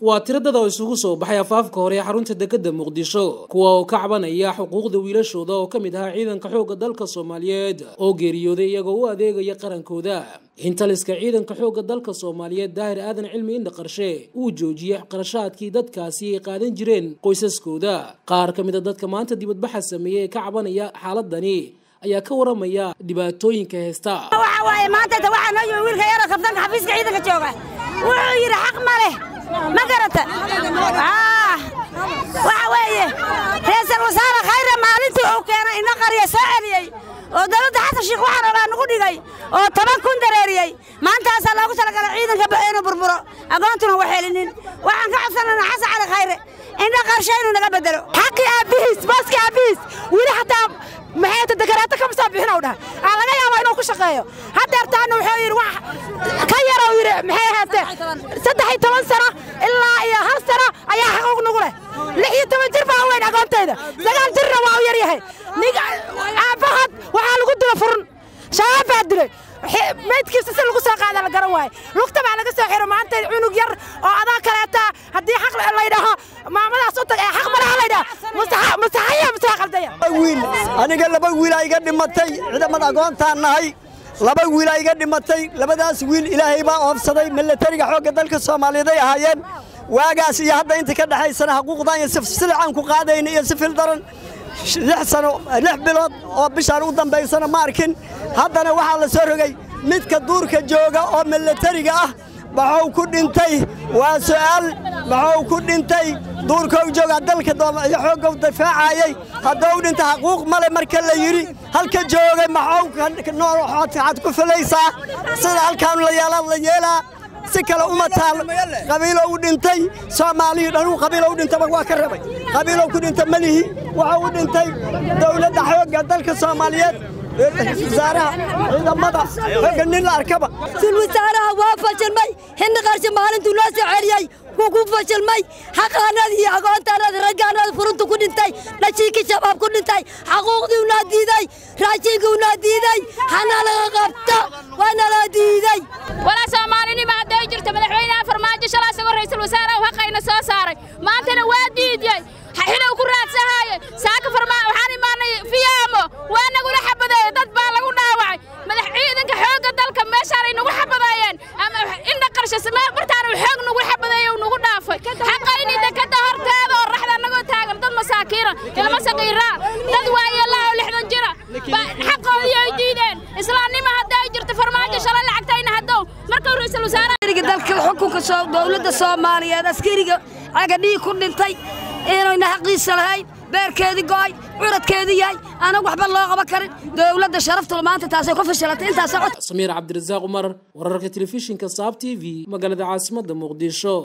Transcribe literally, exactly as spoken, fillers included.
waa tiradada oo isugu soo baxay afaafka hore xarunta Dadka Muqdisho kuwa oo ka cabanaya xuquuqda wiilashooda oo kamid ah ciidanka xoogga dalka Soomaaliyeed oo geeriyooday iyagoo u adeegaya qarankooda inta liska ciidanka xoogga dalka Soomaaliyeed daahir aadan cilmi in qarshe uu joojiyay qarashaadkii dadkaasi ay qaadan jireen qoysaskooda qaar kamid ah dadka maanta dibadbaxa sameeyay ka cabanaya xaaladani ayaa ka waramaya dhibaatooyinka heesta waxa waaye maanta waxaan oo wiilka yar kabtan xafiiska ciidanka jooga wuxuu yiri xaq ma leh ma garata ah waxa weeye ra'iisul wasaare khayr maalintii uu keenay in qariyo soo celiyay oo dawladda xasan sheekh waxa rabaa nagu dhigay oo toban kun dareeriyay maantaas loogu talagalay ciidanka baaino burburo aqoontuna waxeelinin waxaan ka codsanaa xasan cali khayr in qarshaynu naga bedelo xaqi aabis baski aabis wili hataa maxay tadkaraata ka masabixin oo dhahay aan laga yaabo inuu ku shaqeeyo hadda artaana wuxuu yiri wax ka yar oo yiri maxay haatay saddex iyo toban sano ilaa iyo hal sano ayaa xaq ugu leh lix iyo toban jir baa weyn aqoontayda sagaal jir waa yar yahay niga aabahad waxa lagu dilo furun shaab badre meedkiisa si lagu soo qaada la garan waay lugta baa laga soo xiro maanta cunug yar oo adaa kaleeta hadii xaq la yiraahdo maamadaas u tag ee xaq ma laha la yiraahdo mustaxa mustaxa mustaxa qaldaya wiil aniga laba wiil ay iga dhimatay ciidamada aqoontaan nahay laba wiil ay iga dhimatay labadaas wiil ilaahay baa oofsaday militariga xoogga dalka Soomaaliyeed ay ahaayeen waagaas iyo hadda inta ka dhaxaysana xuquuqdan iyo silcaan ku qaadayna iyo sifil daran lix sano lix bilood oo bishaan u dambeysana ma arkin haddana waxa la soo rogay midka duurka jooga oo militariga ah baxuu ku dhintay waa su'aal baxuu ku dhintay duurka jooga dalka iyo xoogga difaacayay hadduu dhintay xuquuq male marka la yiri halka joogay maxuu nool xad ku filaysaa sida halkaan la yeelaa la yeelaa si kale uma taal qabiilo u dhintay Soomaaliya dhan uu qabiilo u dhintay waa ka rabay qabiilo ku dhintay malihi waxa uu dhintay dawladda xoogga dalka Soomaaliyeed wasaaraha ciidamada xoogga nin la arkaba sul wasaaraha waa fashilmay hin qarshi maalintu loo soo celiyay ku fashilmay xaqaanada iyo aqoontaanada ragaanada furunta ku dhintay dhashiiki shabaab ku dhintay xuquuqdii uu diiday raashinka uu diiday hana laga qabto wana la diiday wala Soomaalini ma haday jirto madaxweynaha farmaajo shalay isagoo ra'iisul wasaaraha waxayna soo saaray maantana waa diiday xilay ku raadsahay saaka farmaajo waxaan imaanay fiyaamo waa nagu la xabaday dad baa lagu dhaawacay madax ciidanka xoogga dalka meesha ay nagu xabadayeen ama in qarsho sameey bartaan xoog nagu xabaday oo nagu dhaafay xaqayni Dadka horteeda oo raxda nagu taagan dad masaakiin ilma saqiira dad waayelaa lixdan jira xaqooda ay diideen islaamnimo haday jirto farmaajo shalay lacagtayna hadow marka ra'iisul wasaaraha dalka xukunka soo dawladda Soomaaliyeed askariga aga dhig ku dhintay inayna xaqiisa lahayn beerkeedii go'ay curadkeedii yahay ana waxba loo qaban karin dawladda sharaftu maanta taas ay ku fashalatay intaas Samiir Cabdirazaaq Umar wararka telefishinka Saab T V magaalada caasimadda Muqdisho.